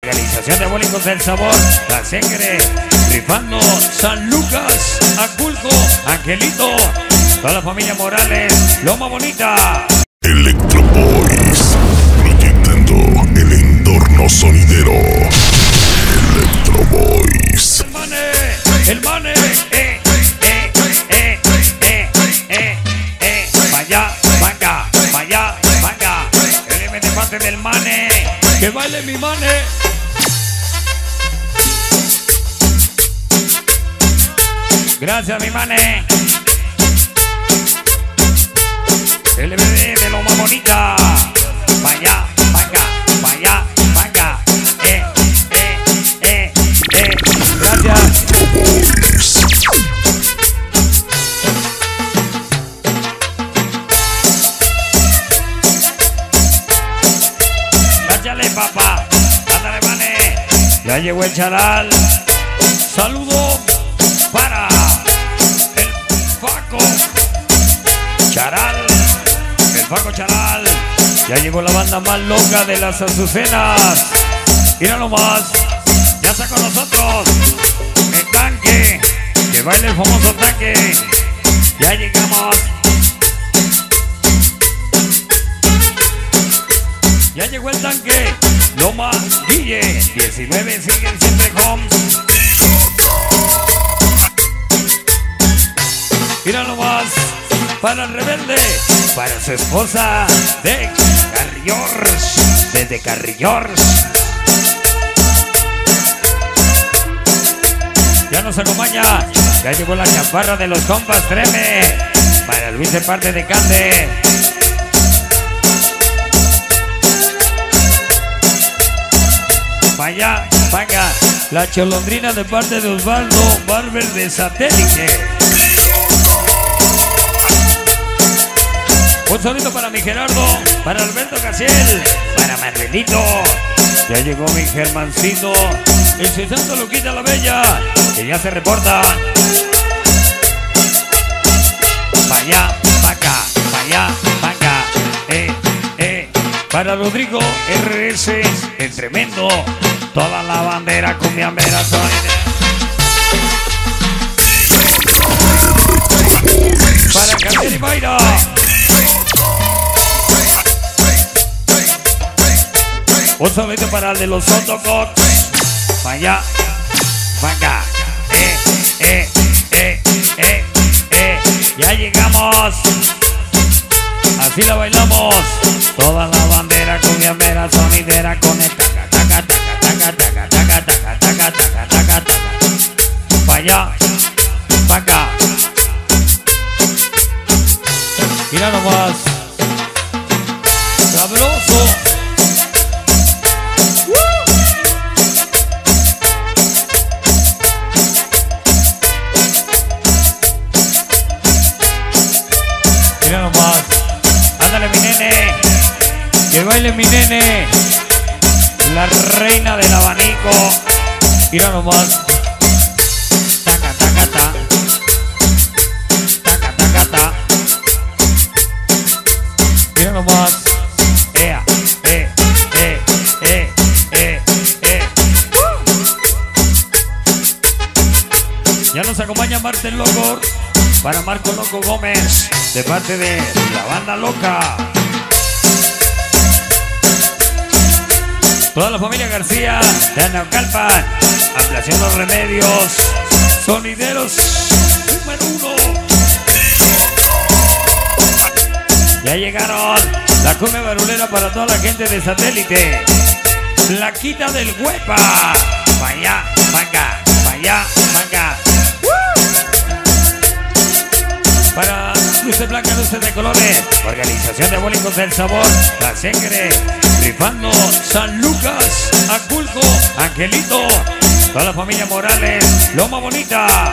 Organización de Bólicos del Sabor, La Sangre, rifando San Lucas, Aculco, Angelito, toda la familia Morales, Loma Bonita. Electro Boys, proyectando el entorno sonidero. Electro Boys. El mane, vaya, vaya, vaya, vaya. El de parte del mane, que baile mi mane. Gracias mi mane. El bebé de Loma Bonita. Vaya, vaya, vaya, vaya. Gracias. Cáchale, papá. Ándale, mane. Ya llegó el charal. Saludo para el Faco Charal. El Faco Charal. Ya llegó la banda más loca de las Azucenas. Míralo más. Ya está con nosotros el tanque. Que baile el famoso tanque. Ya llegamos. Ya llegó el tanque. Loma Guille 19 siguen siempre Homes. Míralo más. Para el rebelde. Para su esposa de Carrillors. Desde Carrillors. Ya nos acompaña. Ya llegó la chaparra de los compas Treme. Para Luis de parte de Cande. Vaya, vaya. La cholondrina de parte de Osvaldo Barber de Satélite. Un saludo para mi Gerardo. Para Alberto Casiel. Para Marvelito. Ya llegó mi Germancito. El Cesando Luquita la Bella. Que ya se reporta. Vaya, vaca, vaya, vaca. Para Rodrigo RS, el tremendo. Toda la bandera cumbiambera soy. Para Carmen y Mayra. Un saludo para el de los Sotocots. Vaya, vaca. Ya llegamos. Así la bailamos. Toda la bandera cumbiambera sonidera con el taca, taca, taca, taca, taca, taca, taca, taca, taca, taca. Vaya, vaca. Mira nomás. Sabroso. Mira nomás. Ándale mi nene. Que baile mi nene. La reina del abanico. Mira nomás. Taca, taca, ta. Taca, taca, ta. Mira nomás. Ea, Ya nos acompaña Martín Loco. Para Marco Loco Gómez. De parte de la banda loca. Toda la familia García de Anaucalpan. Ampliación Los Remedios. Sonideros número 1. Ya llegaron. La cumbia barulera para toda la gente de Satélite. Plaquita del Huepa. Vaya, vaca, vaya, vaca. Para luces blancas, luces de colores. Organización de Bólicos del Sabor, La Sangre, rifando San Lucas, Aculco, Angelito, toda la familia Morales, Loma Bonita.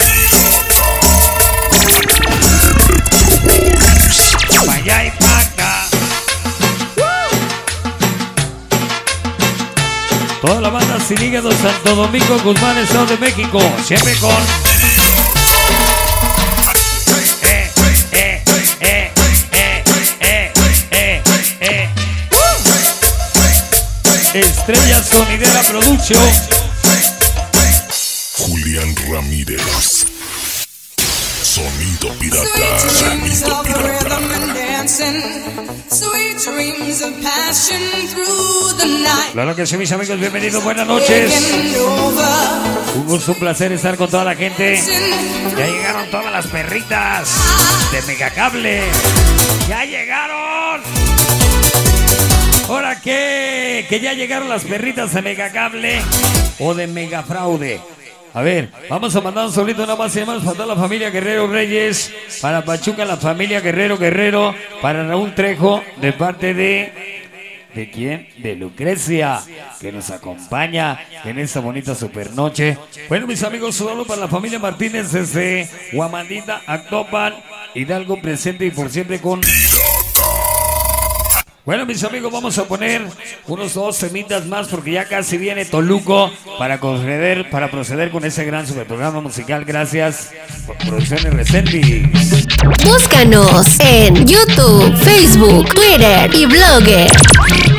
Vaya y vaca. Toda la banda Sin Hígado, Santo Domingo, Guzmán, Estado de México, siempre con Estrella Sonidera Producción. Julián Ramírez. Sonido pirata. Sonido pirata. Claro que sí, mis amigos, bienvenidos, buenas noches. Un gusto, un placer estar con toda la gente. Ya llegaron todas las perritas de Megacable. ¡Ya llegaron! ¿Ahora qué? ¿Que ya llegaron las perritas de Megacable o de Megafraude? A ver, vamos a mandar un solito nada más y más para toda la familia Guerrero Reyes, para Pachuca, la familia Guerrero, para Raúl Trejo, de parte ¿de quién? De Lucrecia, que nos acompaña en esta bonita supernoche. Bueno, mis amigos, solo para la familia Martínez desde Huamandita, Actopan, Hidalgo, presente y por siempre con... Bueno, mis amigos, vamos a poner unos 2 semitas más porque ya casi viene Toluco para proceder con ese gran superprograma musical. Gracias por Producciones Resendiz. Búscanos en YouTube, Facebook, Twitter y Blogger.